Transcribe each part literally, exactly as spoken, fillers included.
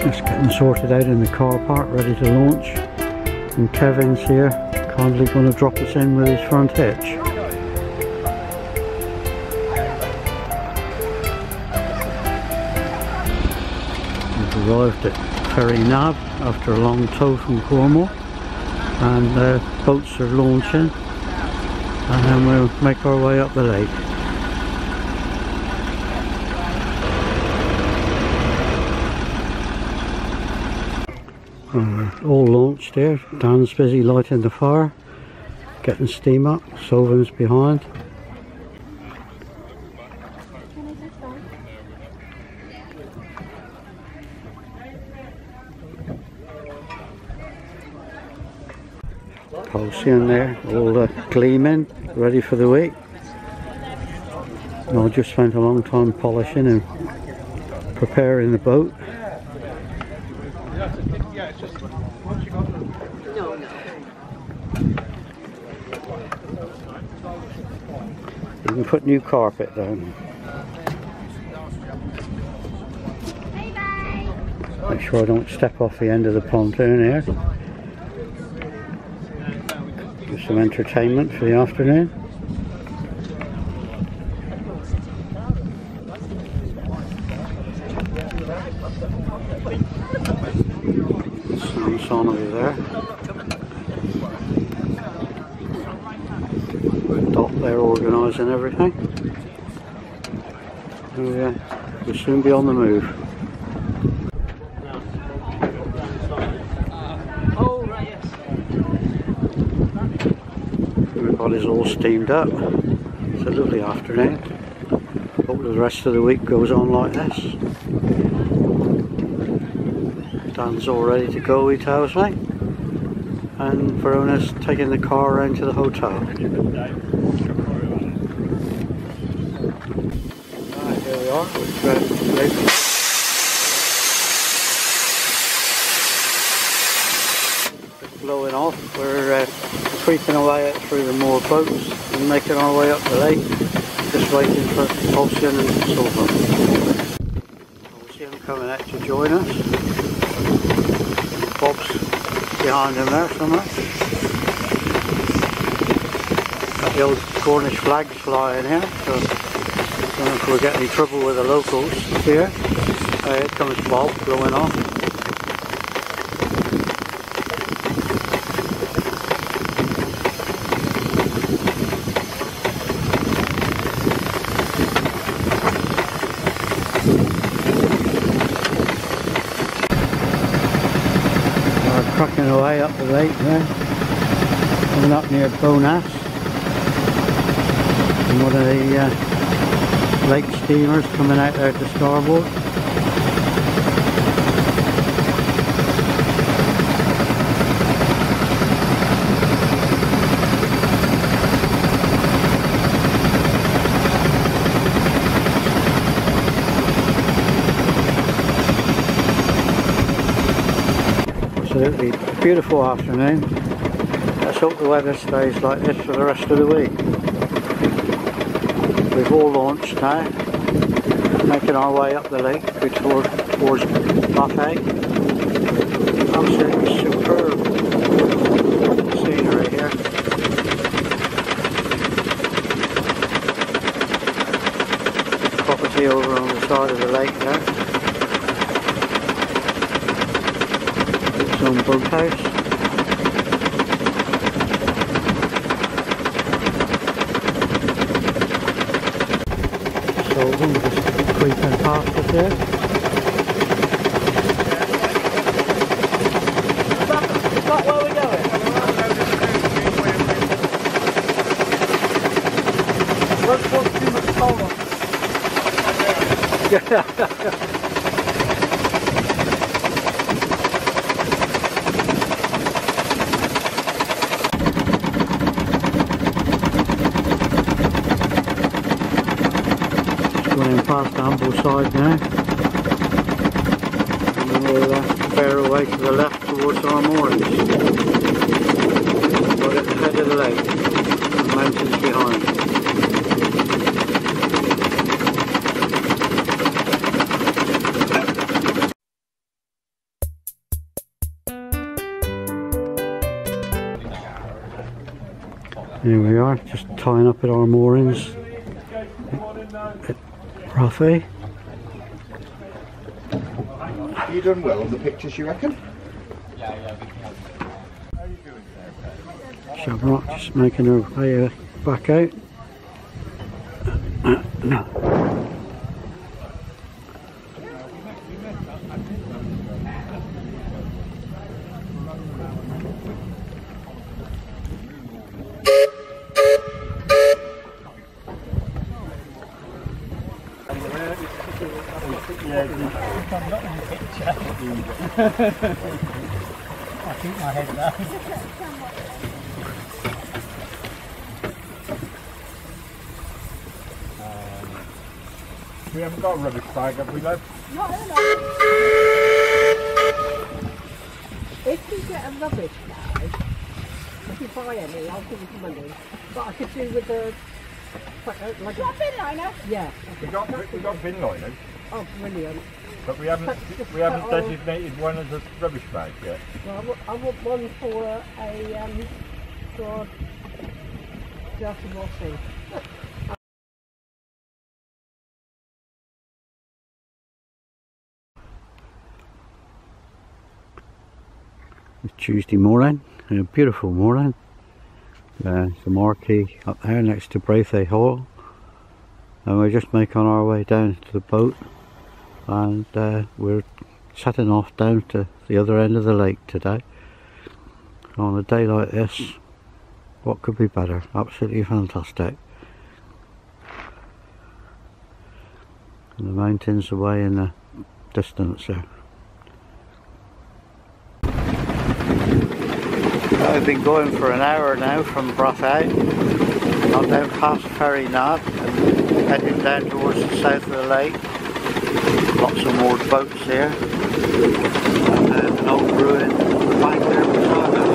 Just getting sorted out in the car park, ready to launch. And Kevin's here, kindly going to drop us in with his front hitch. We've arrived at Ferry Nab after a long tow from Cornwall, and the uh, boats are launching, and then we'll make our way up the lake. Uh, all launched here. Dan's busy lighting the fire, getting steam up. Sylvan's behind. Halcyon there, all uh, gleaming, ready for the week. And I just spent a long time polishing and preparing the boat. No, no. You can put new carpet down. Make sure I don't step off the end of the pontoon here. Give some entertainment for the afternoon. Sun's on over there. Dot there organising everything. And, uh, we'll soon be on the move. Everybody's all steamed up. It's a lovely afternoon. Hope the rest of the week goes on like this. Dan's all ready to go, he tells me, and Verona's taking the car around to the hotel. Right, here we are. It's blowing off. We're uh, creeping away out through the moored boats and making our way up the lake, just waiting for Halcyon and Sylvan. Halcyon coming out to join us. Bob's behind him there somewhere. Got the old Cornish flags flying here, so I don't know if we'll get any trouble with the locals here. Uh, here comes Bob blowing off. Cracking away up the lake there, coming up near Bonas, and one of the uh, lake steamers coming out there to starboard. Absolutely beautiful afternoon. Let's hope the weather stays like this for the rest of the week. We've all launched now, making our way up the lake towards, towards Buffet. Absolutely superb scenery here. Property over on the side of the lake there. Some boathouse. So we're just creeping past us there. Is that where we're going? What's what's too much cold on? Going past Ambleside now, and then we'll uh, bear away to the left towards our moorings. We're at the head of the lake, the mountains behind. Here we are, just tying up at our moorings at Rothie. You done well on the pictures, you reckon? Shamrock just making her way back out. I keep my head down. um, we haven't got a rubbish bag, have we, love? No, no. If you get a rubbish bag, if you buy any, I'll give you some money. But I could do with the... Like a bin liner? Yeah. We got, we got bin liners. Oh, brilliant. But we haven't we haven't designated one as a rubbish bag yet. Well, I want, I want one for a um for dirty washing. It's Tuesday morning, a beautiful morning. Uh, it's a marquee up there next to Braithey Hall, and we're just making our way down to the boat. And uh, we're setting off down to the other end of the lake today. On a day like this, what could be better? Absolutely fantastic. And the mountains away in the distance there. I've been going for an hour now from Brathey. I'm down past Ferry Knott and heading down towards the south of the lake. Lots of more boats here, and uh, an old ruin bank there beside us.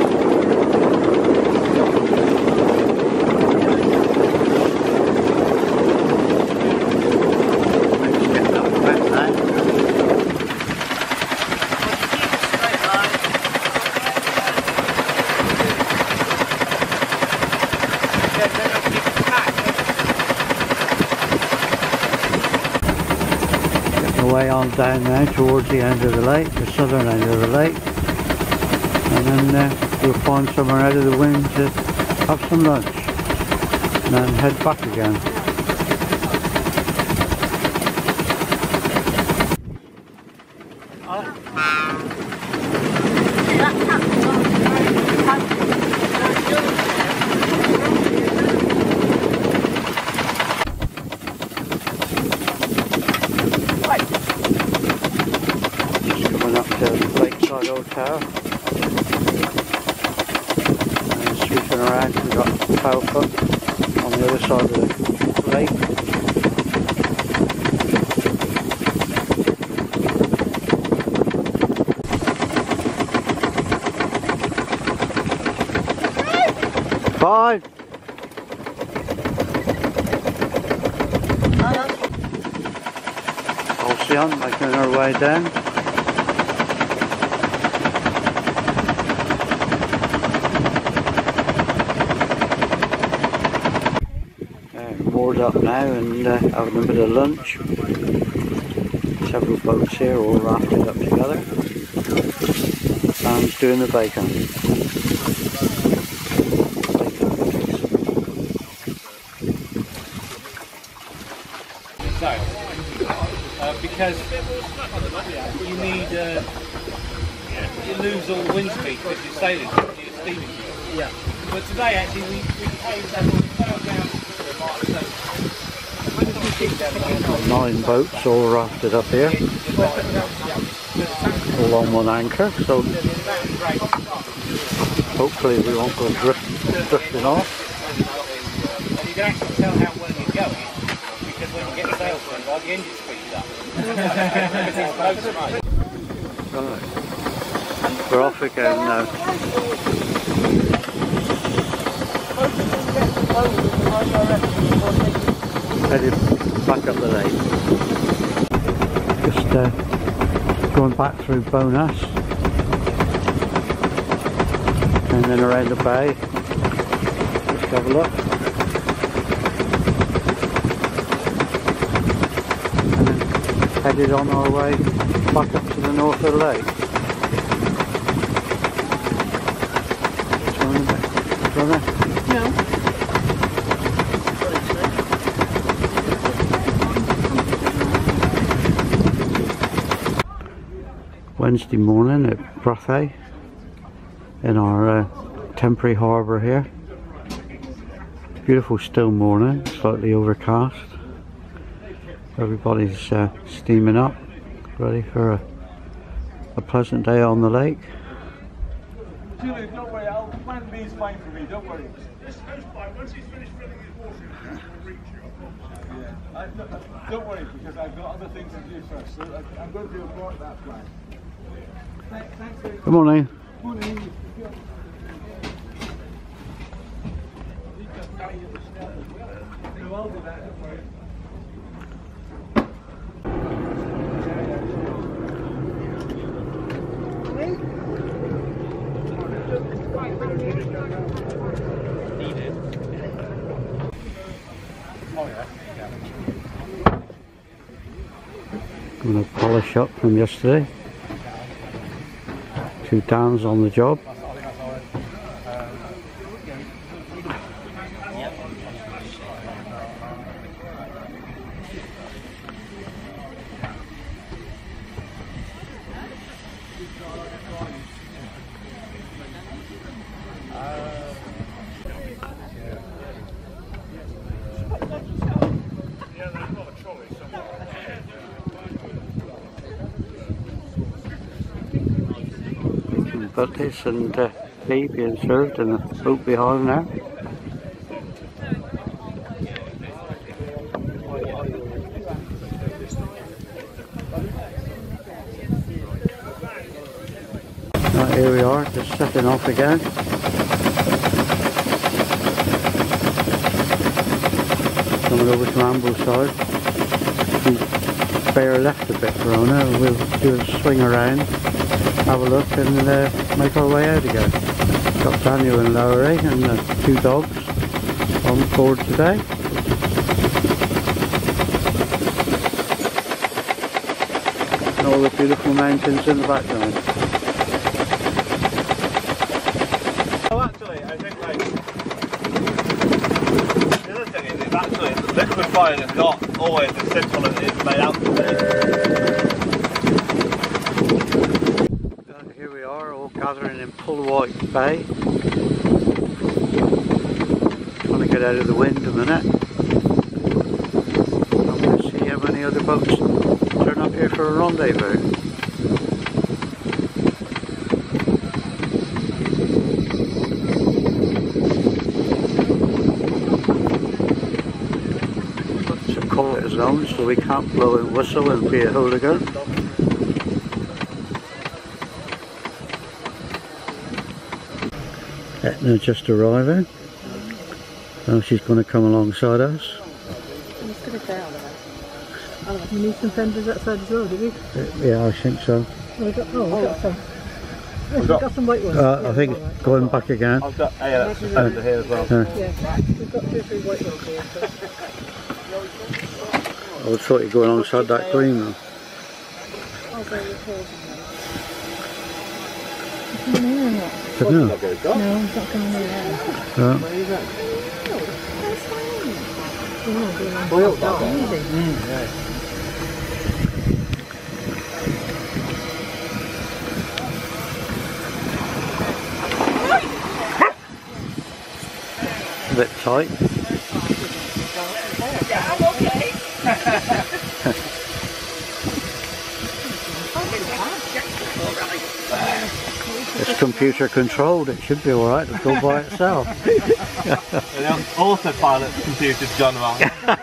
Let's get that wet now. Way on down now towards the end of the lake, the southern end of the lake, and then uh, we'll find somewhere out of the wind to have some lunch and then head back again. Hotel and sweeping around. We've got Powfoot on the other side of the lake. Five. Ocean making her way down. Moored up now and uh, having a bit of lunch. Several boats here all rafted up together. Sam's doing the bacon. So, uh, because you need, uh, you lose all the wind speed because you're sailing, you're steaming. Yeah. But today actually we, we came down, we sailed down. Nine boats all rafted up here, all on one anchor, so hopefully we won't go drift, drifting off. And you can actually tell how well you're going because when you get sail for it, the engine speeds up. Right. We're off again now. Headed back up the lake. Just uh, going back through Bowness and then around the bay. Just have a look. And then headed on our way back up to the north of the lake. Brother? No. Wednesday morning at Brathay in our uh, temporary harbour here. Beautiful still morning, slightly overcast. Everybody's uh, steaming up, ready for a, a pleasant day on the lake. Julie, don't worry, I'll plan B is fine for me, don't worry. This goes fine. Once he's finished filling his water, he'll reach you. Yeah. I, don't, don't worry, because I've got other things to do first, so I, I'm going to abort that plan. Thanks, thanks very much. Good morning. Morning. No, I'll do that, don't worry. I'm going to polish up from yesterday. Two downs on the job. Butties and uh, tea being served in a boat behind there. Right, here we are, just setting off again. Coming over to Ambleside. We bear left a bit, Verona, and we'll do a swing around, have a look and uh, make our way out again. Got Daniel and Lowry and the two dogs on board today. And all the beautiful mountains in the background. Oh, actually, I think like the other thing is, it's actually liquefying is not always as simple as it's made out to be. Gathering in Pullwhite Bay. Trying to get out of the wind a minute. I'm going to see how many other boats turn up here for a rendezvous. It's a quiet zone, so we can't blow and whistle and be a hooligan. Etna just arriving. Now she's going to come alongside us. I'm just going to get out of there. Oh, you need some fenders outside as well, do we? Uh, yeah, I think so. Oh, we got, oh, we got some. Yes, we've got- got some white ones. Uh, Yeah, I think all right. going back again. I've got, yeah, that's just under here as well. Uh, Yeah, we've got two or three white ones here. So I would thought you'd go alongside that green one. I'll go with hers. Is he in here or not? But no. No, he's not coming in there. Uh, Boiled that one. Easy. a bit tight. Yeah, I'm okay. It's computer controlled, it should be alright, it'll go by itself. The autopilot computer's gone wrong.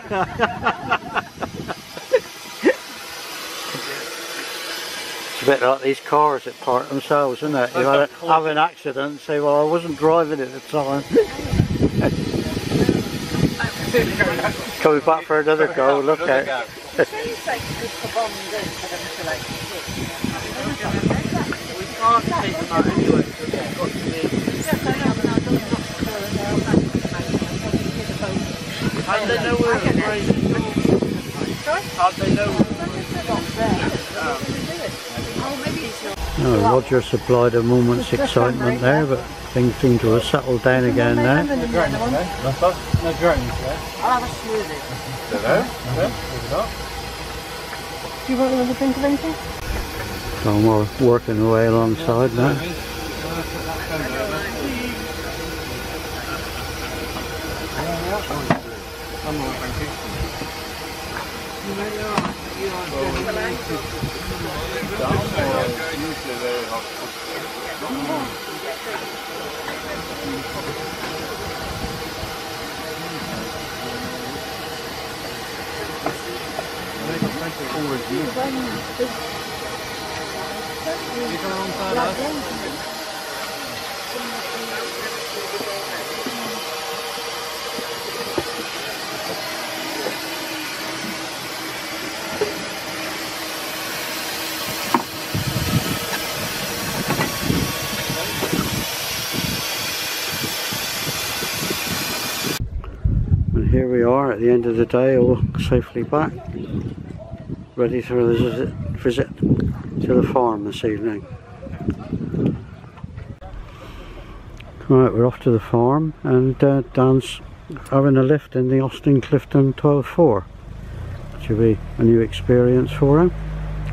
It's a bit like these cars that park themselves, isn't it? You have, a, have an accident and say, well, I wasn't driving at the time. Coming back for another go, look at it. We can't take them out anyway, so it's got to be... How do they know we're afraid? How do they know? Oh, Roger supplied a moment's excitement there, but things seem to have settled down again now. No drones there. I'll have a smoothie. Don't know. Do you want another drink of anything? So we're working away alongside now. And here we are at the end of the day, all safely back, ready to visit, visit to the farm this evening. Right, we're off to the farm, and uh, Dan's having a lift in the Austin Clifton twelve four, which will be a new experience for him.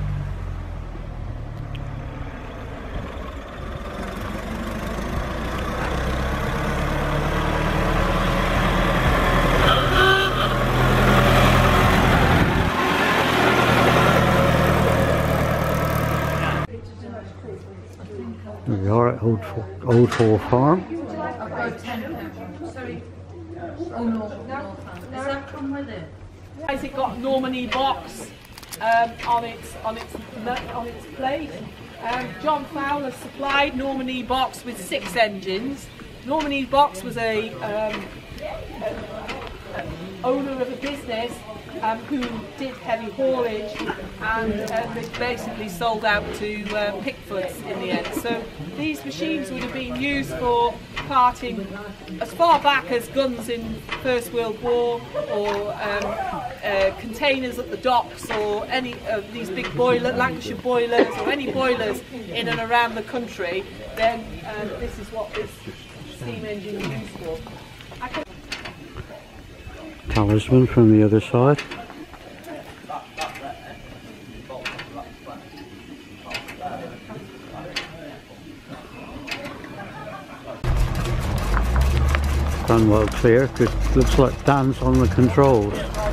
Here we are at Old, Old Hall Farm. Has it got Normandy box um, on its on its on its plate? Um, John Fowler supplied Normandy box with six engines. Normandy box was a, um, a, a owner of a business um, who did heavy haulage, and uh, they basically sold out to uh, Pickfords in the end. So these machines would have been used for carting as far back as guns in First World War, or um, uh, containers at the docks, or any of these big boiler, Lancashire boilers, or any boilers in and around the country. Then um, this is what this steam engine is used for. I can Talisman from the other side. Done well clear, good, looks like Dan's on the controls.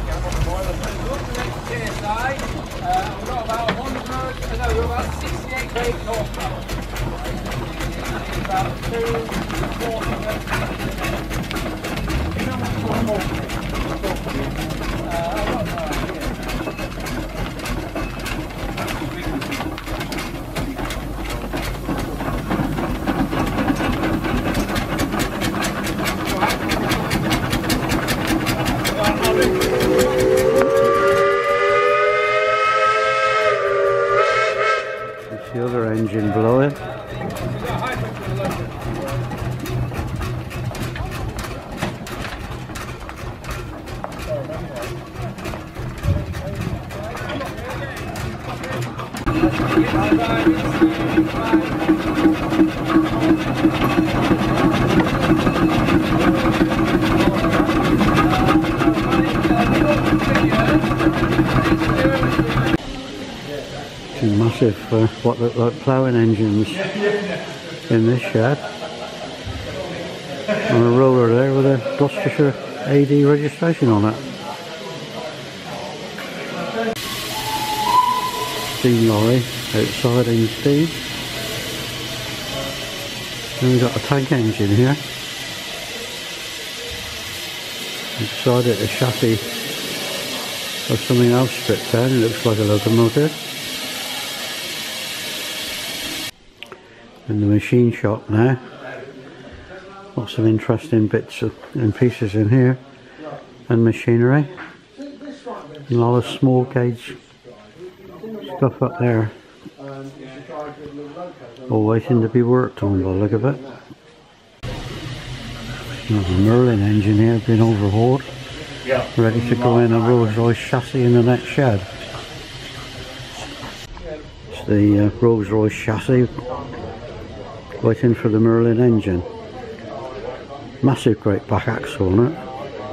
The other engine blowing. Two massive, uh, what look like ploughing engines in this shed. On a roller there with a Gloucestershire A D registration on it. Steam lorry outside in steam. And we've got a tank engine here. Inside it a chassis of something else stripped down. It looks like a locomotive. In the machine shop now. Lots of interesting bits and pieces in here, and machinery. And a lot of small gauge stuff up there. All waiting to be worked on by the look of it. There's a Merlin engine here being overhauled. ready to go in a Rolls Royce chassis in the next shed. It's the uh, Rolls Royce chassis waiting for the Merlin engine. Massive great back axle on it.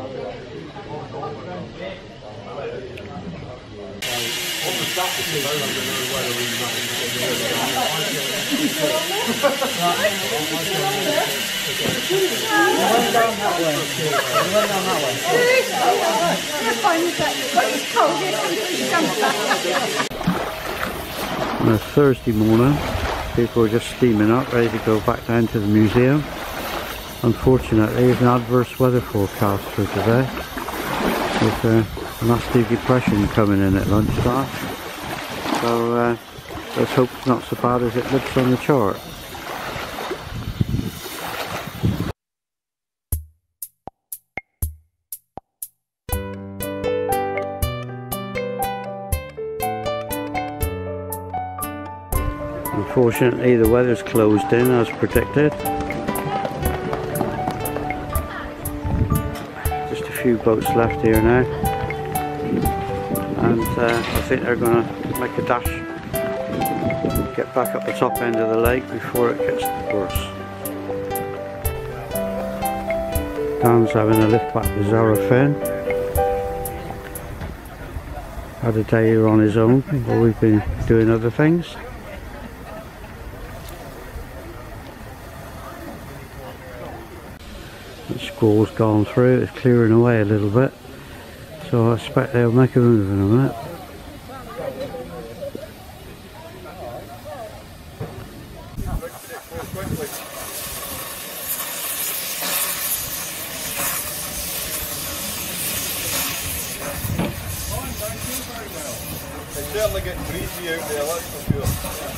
On a Thursday morning, people are just steaming up, ready to go back down to the museum. Unfortunately, there's an adverse weather forecast for today, with a nasty depression coming in at lunchtime. So uh, let's hope it's not so bad as it looks on the chart. Unfortunately, the weather's closed in as predicted. Just a few boats left here now, and uh, I think they're going to make a dash, get back up the top end of the lake before it gets worse. Dan's having a lift back to Zarafin. Had a day here on his own while we've been doing other things. The squall's gone through, it's clearing away a little bit, so I expect they'll make a move in a minute. It's certainly getting breezy out there, that's for sure.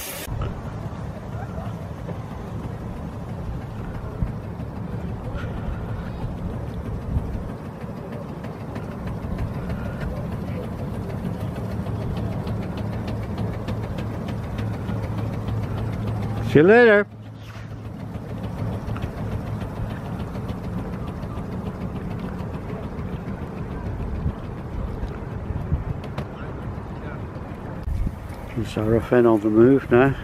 See you later. Zarafin on the move now.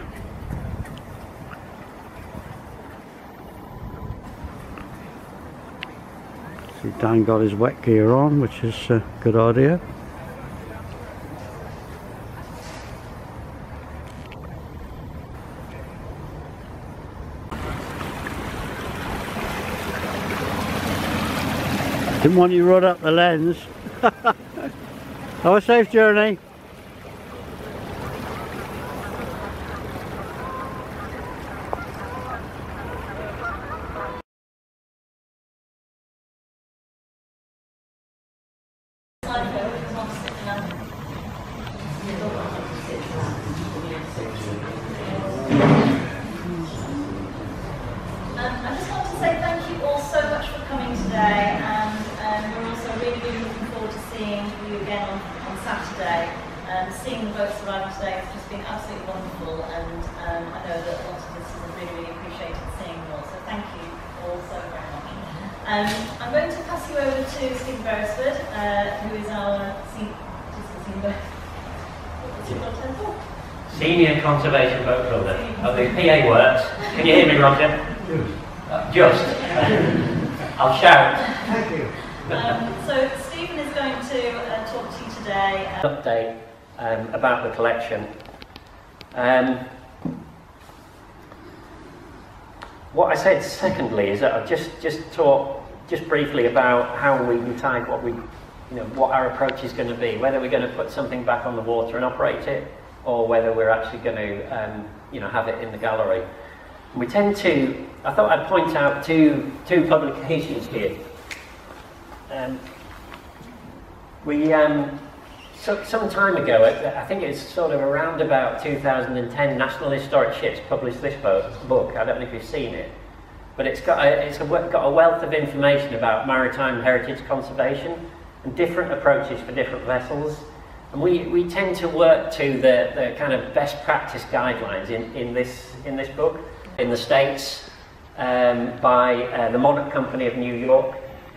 See, Dan got his wet gear on, which is a good idea. Didn't want you to run up the lens. Have a safe journey. I just want to say thank you all so much for coming today, and um, we're also really, really looking forward to seeing you again on, on Saturday. Um, seeing the boats arrive today has just been absolutely wonderful, and um, I know that a lot of visitors have really, really appreciated seeing you all, so thank you all so very much. Um, I'm going to pass you over to Stephen Beresford, uh, who is our senior, Senior Conservation Boat Builder of the P A Works. Can you hear me, Roger? Uh, just. I'll shout. Thank you. Um, so Stephen is going to uh, talk to you today. Uh, Update um, about the collection. Um, what I said secondly is that I've just just talk just briefly about how we decide what we, you know, what our approach is going to be. Whether we're going to put something back on the water and operate it, or whether we're actually going to, um, you know, have it in the gallery. We tend to, I thought I'd point out two, two publications here. Um, we, um, so, some time ago, I think it's sort of around about two thousand ten, National Historic Ships published this book. I don't know if you've seen it, but it's got a, it's a, got a wealth of information about maritime heritage conservation and different approaches for different vessels. And we, we tend to work to the, the kind of best practice guidelines in, in, this, in this book. In the States, um, by uh, the Monarch Company of New York,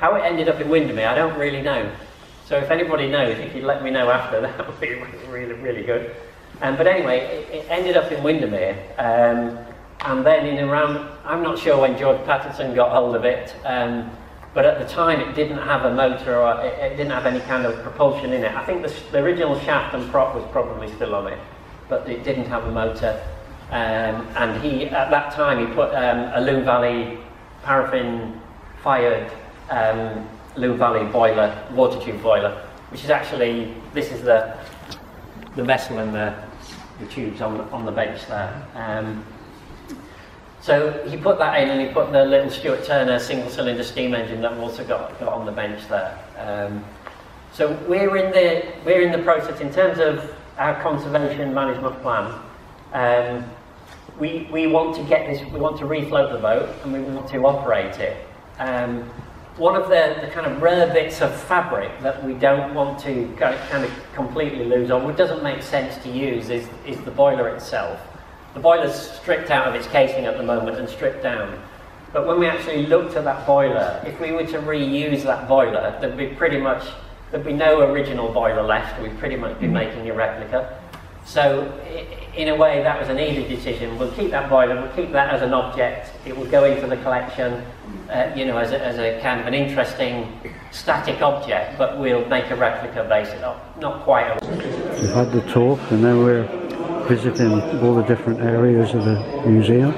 How it ended up in Windermere, I don't really know. So if anybody knows, if you'd let me know after, that would be really, really good. Um, but anyway, it, it ended up in Windermere. Um, and then in around, I'm not sure when George Patterson got hold of it, um, but at the time it didn't have a motor, or it, it didn't have any kind of propulsion in it. I think the, the original shaft and prop was probably still on it, but it didn't have a motor. Um, and he, at that time, he put um, a Lune Valley paraffin-fired um, Lune Valley boiler, water tube boiler, which is actually, this is the the vessel and the, the tubes on the, on the bench there. Um, so he put that in, and he put the little Stuart Turner single-cylinder steam engine that we've also got, got on the bench there. Um, so we're in the we're in the process in terms of our conservation management plan. Um, we we want to get this. We want to refloat the boat, and we want to operate it. Um, One of the, the kind of rare bits of fabric that we don't want to kind of completely lose, or what doesn't make sense to use, is, is the boiler itself. The boiler's stripped out of its casing at the moment and stripped down. But when we actually looked at that boiler, if we were to reuse that boiler, there'd be pretty much, there'd be no original boiler left. We'd pretty much be making a replica. So in a way, that was an easy decision. We'll keep that boiler, we'll keep that as an object. It will go into the collection, uh, you know, as a, as a kind of an interesting static object, but we'll make a replica based on, not quite a... We've had the tour, and now we're visiting all the different areas of the museum.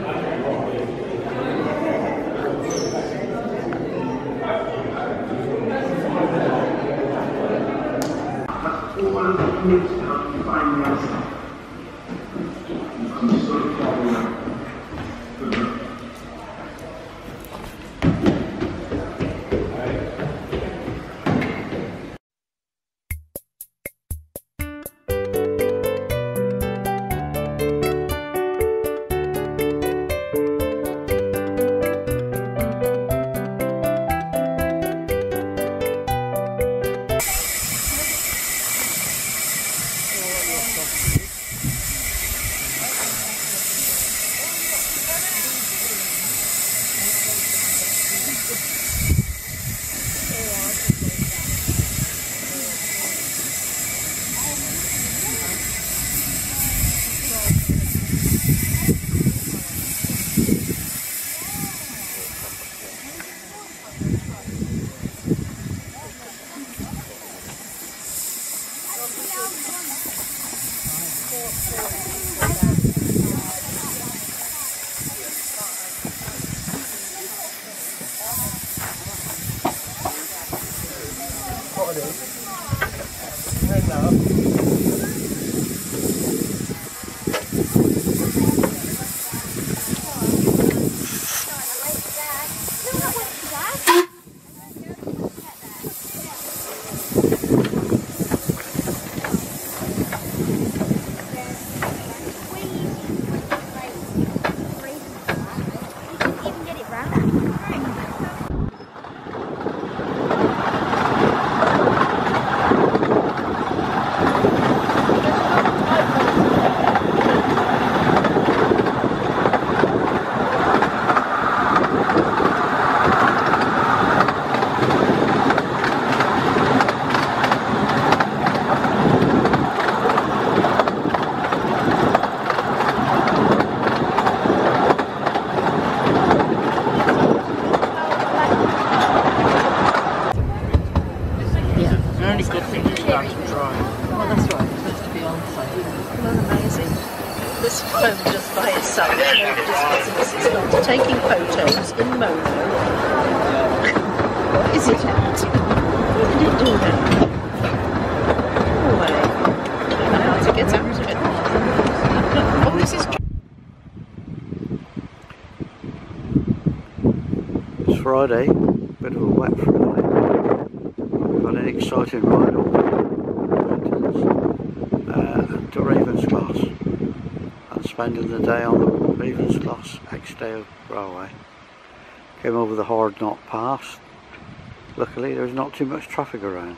Taking photos in mono. What is it at? Why did it do that? No way. I don't know how to get out of it. Oh, this is... It's Friday, bit of a wet Friday. We've got an exciting ride up the mountains uh, to Ravensglass, and spending the day on the Ravensglass Exdale Railway. Came over the Hard Knot Pass. Luckily there's not too much traffic around.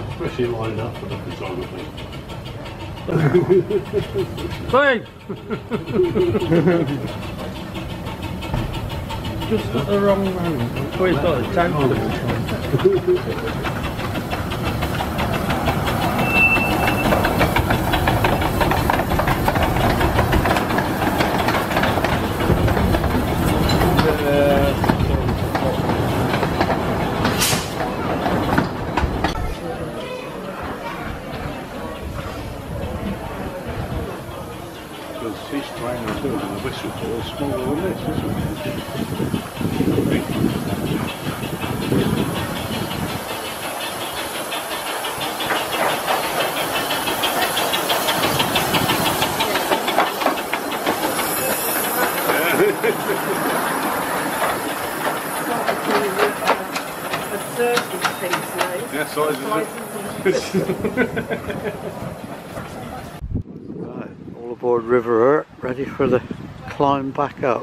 Especially lined up for the photography. Hey! Just at the wrong moment. We've got a tank. Fish trying to do it, and the whistle ball smaller than this, isn't yeah, size is Right, all aboard River Urt, ready for the climb back up.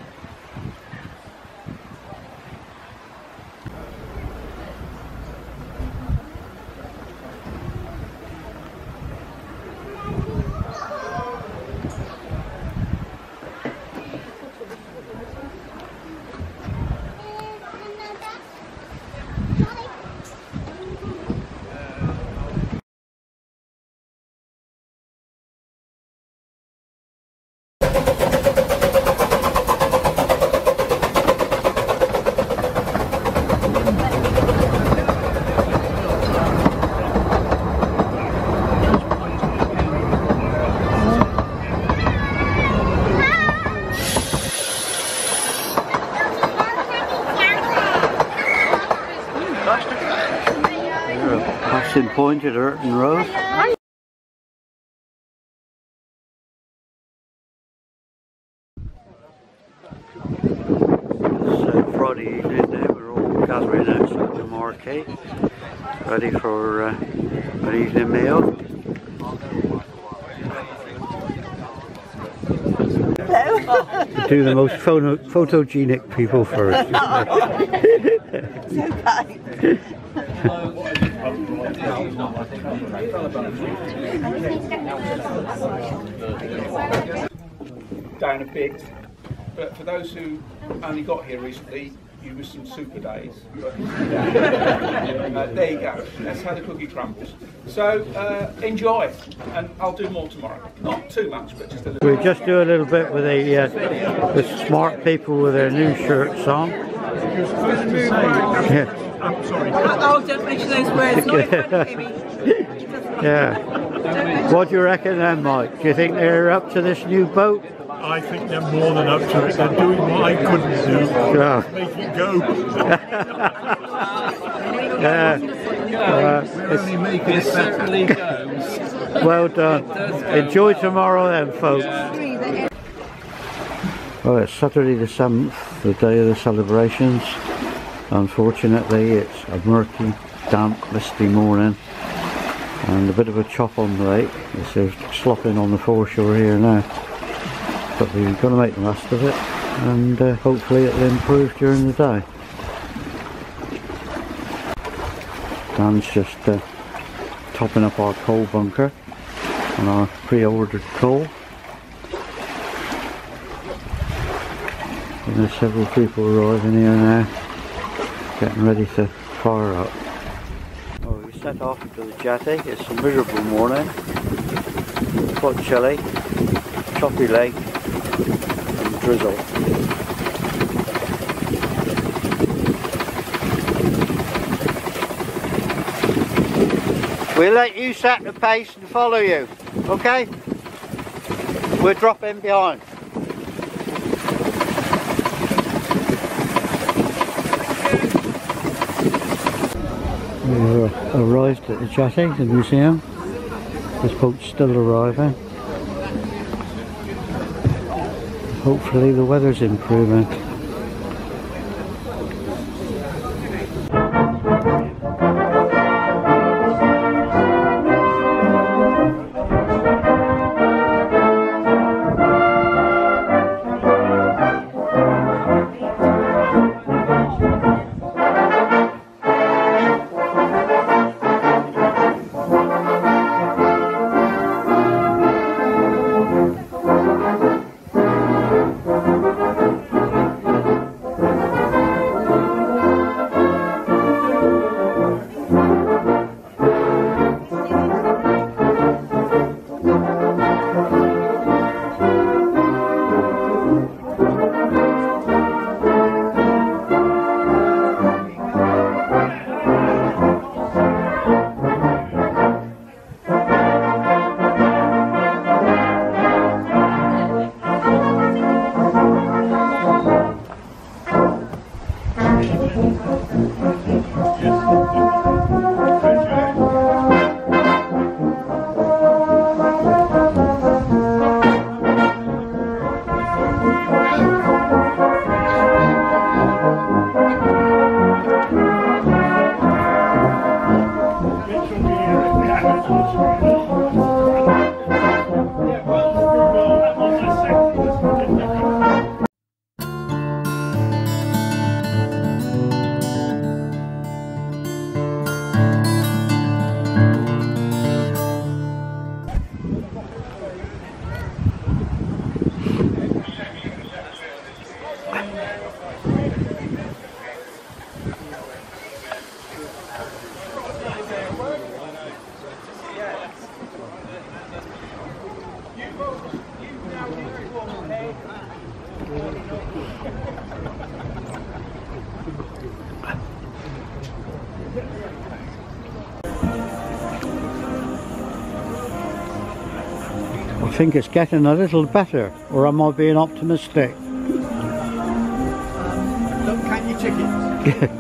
Passing point at Urton Road. It's uh, Friday evening now, we're all gathering outside the marquee, ready for uh, an evening meal. Do the most photo photogenic people first. down a bit, but for those who only got here recently, you were some super days. But, uh, there you go. That's how the cookie crumbles. So uh, enjoy, and I'll do more tomorrow. Not too much, but just a little. We'll just do a little bit with the, uh, the smart people with their new shirts on. Yeah. I'm sorry. Oh, don't mention those words. Not in front of Amy. Yeah. What do you reckon then, Mike? Do you think they're up to this new boat? I think they're more than up to it. They're doing what I couldn't do. Yeah. Make it go. Yeah. Uh, We're only making it certainly goes. Well done. Enjoy tomorrow then, folks. Well, it's Saturday the seventh, the day of the celebrations. Unfortunately, it's a murky, damp, misty morning and a bit of a chop on the lake. It's uh, slopping on the foreshore here now. But we're going to make the most of it, and uh, hopefully it'll improve during the day. Dan's just uh, topping up our coal bunker on our pre-ordered coal. And there's several people arriving here now, getting ready to fire up. Well, we set off to the jetty. It's a miserable morning, quite chilly, choppy lake and drizzle. We'll let you set the pace and follow you, okay? We'll drop in behind. We arrived at the jetty, the museum. This boat's still arriving. Hopefully the weather's improving. I think it's getting a little better, or am I being optimistic? Don't count your chickens.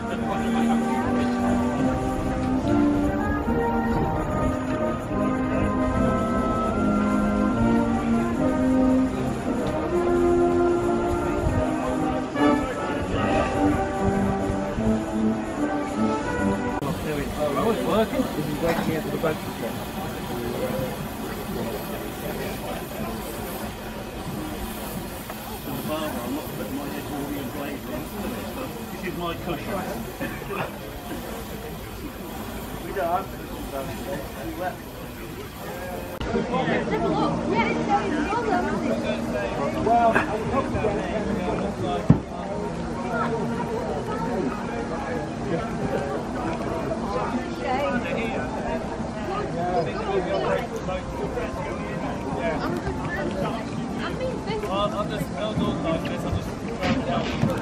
This is my cushion. We don't have cushions downstairs. We left. I'll just, I'll do it like this, I'll just throw it down.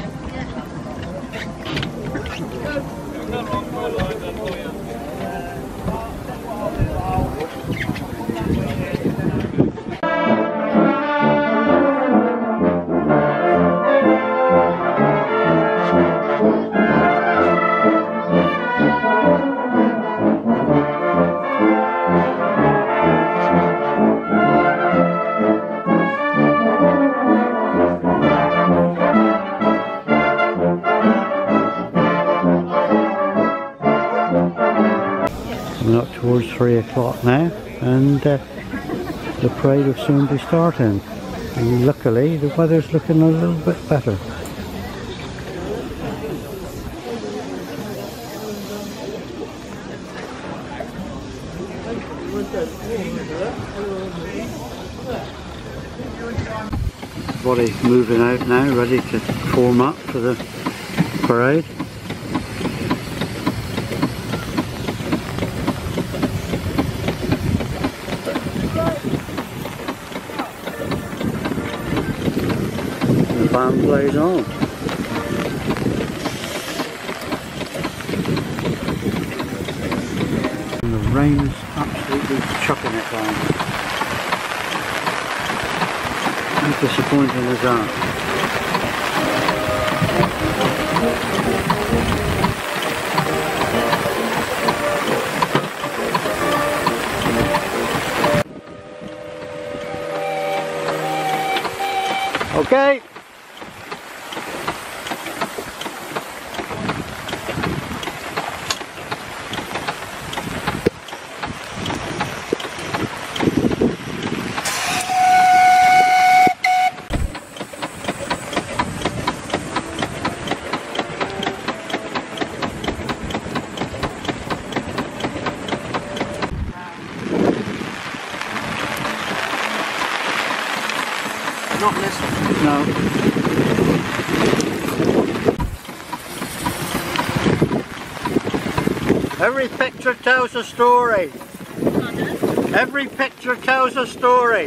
There's no wrong for a line then for you. Coming up towards three o'clock now, and uh, the parade will soon be starting. And luckily the weather's looking a little bit better. Everybody moving out now, ready to form up for the parade. The band plays on. And the rain's absolutely chucking it down. How disappointing is that? Okay. Not this one. No. Every picture tells a story. Every picture tells a story.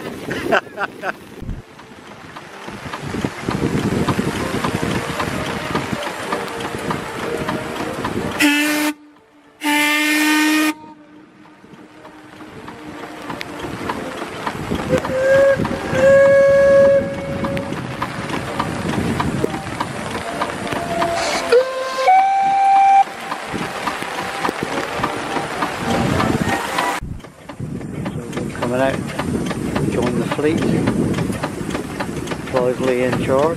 Coming out, join the fleet. Clive Lee in charge.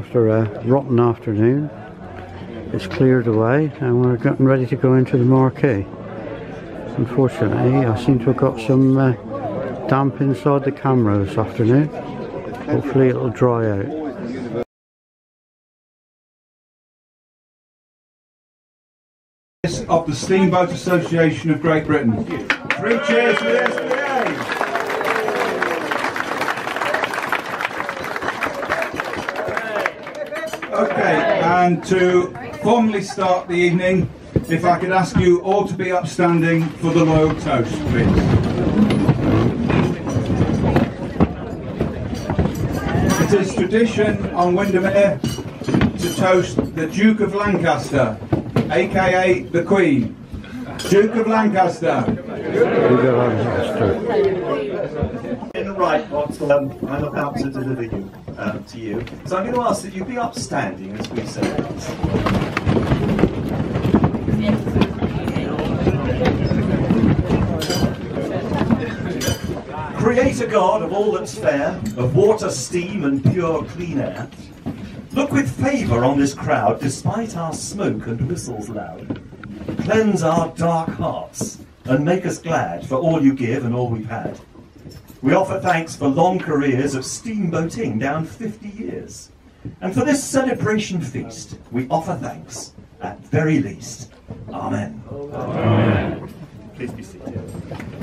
after a rotten afternoon. It's cleared away and we're getting ready to go into the marquee. Unfortunately, I seem to have got some uh, damp inside the camera this afternoon. Hopefully it'll dry out. Of the Steamboat Association of Great Britain. Three cheers for the S B A! Okay, and to formally start the evening, if I could ask you all to be upstanding for the Loyal Toast, please. It is tradition on Windermere to toast the Duke of Lancaster, aka the Queen. Duke of Lancaster. Duke of Lancaster. In the right box, um, I'm about to deliver you um, to you. So I'm going to ask that you be upstanding as we say this. Creator God of all that's fair, of water, steam and pure clean air, look with favour on this crowd, despite our smoke and whistles loud. Cleanse our dark hearts, and make us glad for all you give and all we've had. We offer thanks for long careers of steamboating down fifty years. And for this celebration feast, we offer thanks, at very least. Amen. Amen. Please be seated.